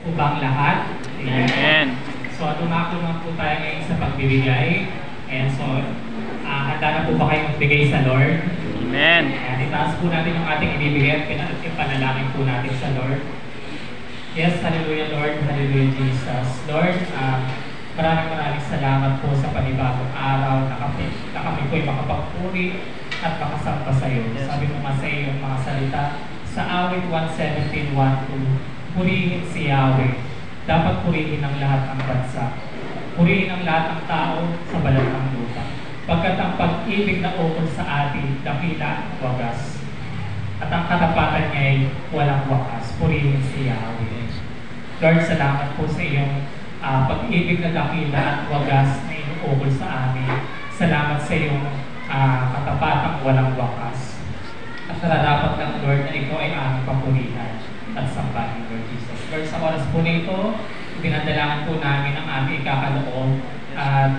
po bang lahat? Amen. So, dumako naman po tayo ngayon sa pagbibigay. And so, handa na po ba kayo magbigay sa Lord? Amen. And itaas po natin yung ating ibibigay at ipanalangin po natin sa Lord. Yes, hallelujah Lord, hallelujah Jesus. Lord, maraming salamat po sa panibagong araw na kami po'y makapagpuri at makasamba sa iyo. Sabi mo nga sa iyong mga salita sa awit 117:1-2, purihin si Yahweh. Dapat purihin ang lahat ng bansa. Purihin ang lahat ng tao sa balat ng lupa. Pagkat ang pag-ibig na ukol sa atin, dakila at wagas. At ang katapatan niya ay walang wakas. Purihin si Yahweh. Lord, salamat po sa iyong pag-ibig na dakila at wagas na inuukol sa amin. Salamat sa iyong katapatang walang wakas. At nararapat lang, Lord, na ikaw ay aming papurihan at sambahin, Lord Jesus. Lord, sa oras po na ito, dinadalagan po namin ang aming ikakaloob at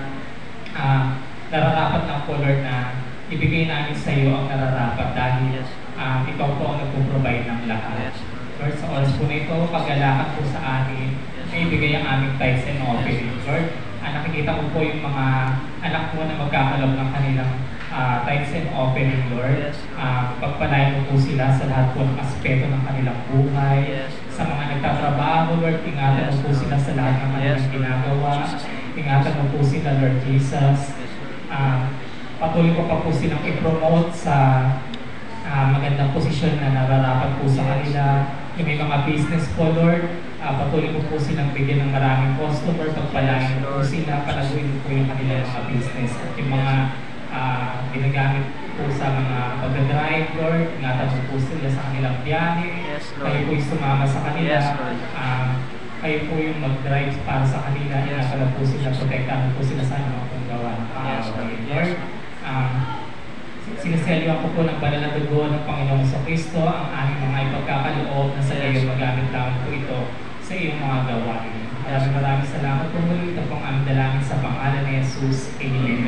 nararapat lang po, Lord, na ibigay namin sa iyo ang nararapat dahil ikaw po ang nagpo-provide ng lahat. Lord, sa oras po na ito, paggalakan po sa amin, may ibigay ang aming tithes and offering. Lord, nakikita ko po yung mga anak mo na magkakalob ng kanilang tithes and offering, Lord. Pagpalain mo po sila sa lahat po ng aspeto ng kanilang buhay. Sa mga nagtatrabaho, Lord, ingatan mo po sila sa lahat ng kanilang ginagawa. Ingatan mo po sila, Lord Jesus. Patuloy ko pa po silang i-promote sa magandang posisyon na nararapat po sa kanila. Yung may mga business po, Lord, patuloy mo po silang bigyan ng maraming customer, pagpalain mo po sila, palaguin mo po yung kanilang mga business. At yung mga ginagamit po sa mga pag-drive, Lord, ingatan mo po sila sa kanilang biyahe. Kayo po yung sumama sa kanila. Kayo po yung mag-drive para sa kanila. Ingatan po sila, protektahan po sila sa anumang kung gawa ng kaaway. Lord, sinaselyo ko po ng banal na dugo ng Panginoong Kristo ang aming mga ipagkakaloob na sa iyo magamit lang po ito sa iyong mga gawain. Maraming salamat po muli. Ito pong aming dalangin sa pangalan ni Jesus. Amen.